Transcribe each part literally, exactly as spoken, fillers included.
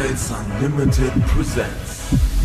Stylez Unlimited presents.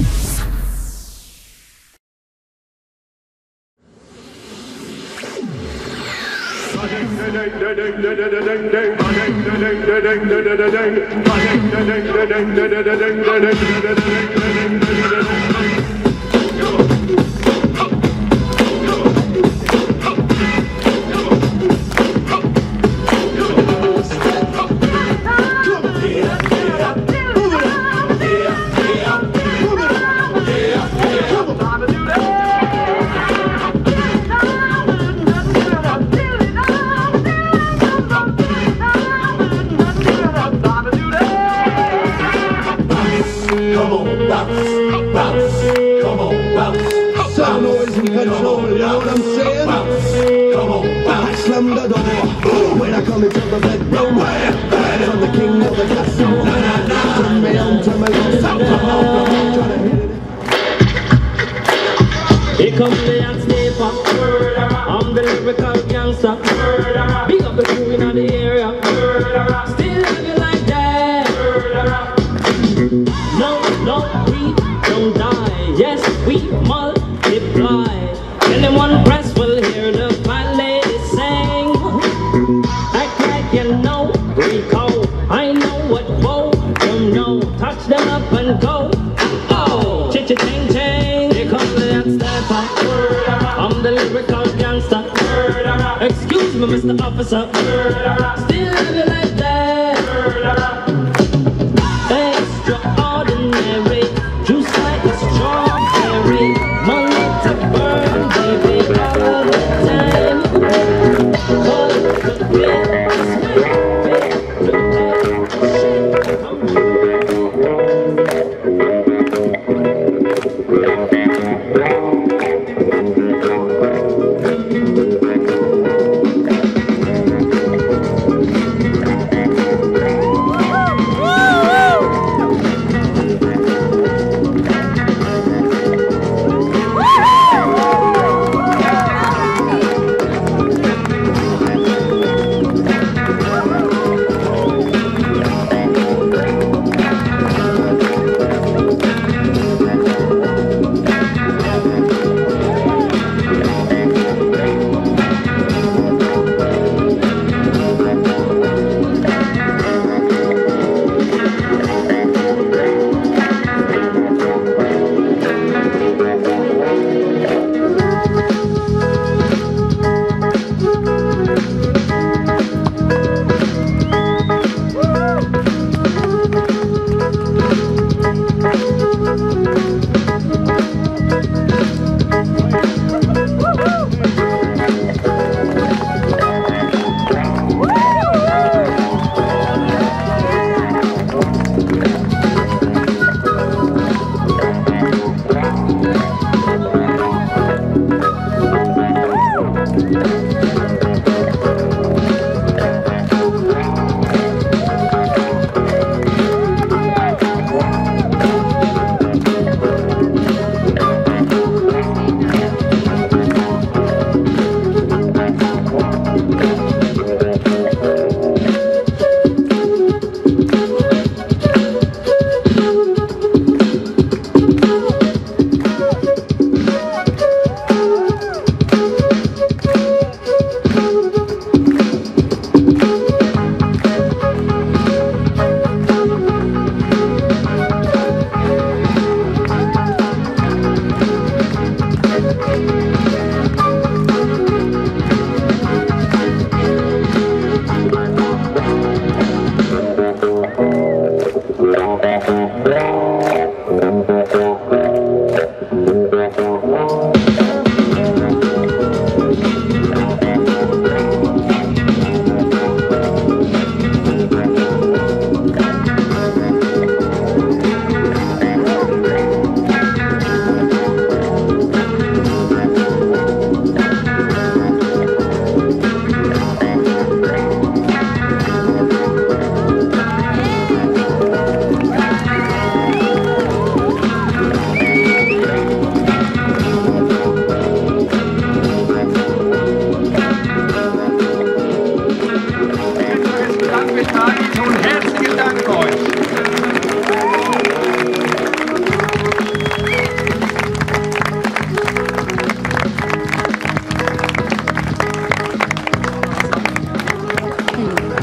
Sound always in control, you know what I'm saying? Come on, I slam the door when I come into the bedroom. From the king of the castle, turn me on, turn me on. Here comes the young sniper, I'm the lyrical gangster. Big up the crew in the area, still living like that. No, no, we don't die, yes, we multiply. Anyone press will hear the fine lady sing. Act like you know, Rico, I know what woe, don't know. Touch them up and go, oh, ching-ching-ching. Here comes the young sniper, I'm the lyrical gangster. Excuse me, Mister Officer, still living like that. Extraordinary, juice like a strawberry, money to burn, baby, all the time. All the bit,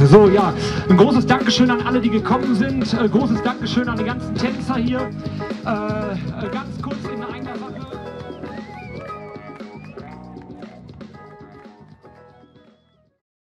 So, ja, ein großes Dankeschön an alle, die gekommen sind. Äh, großes Dankeschön an die ganzen Tänzer hier. Äh,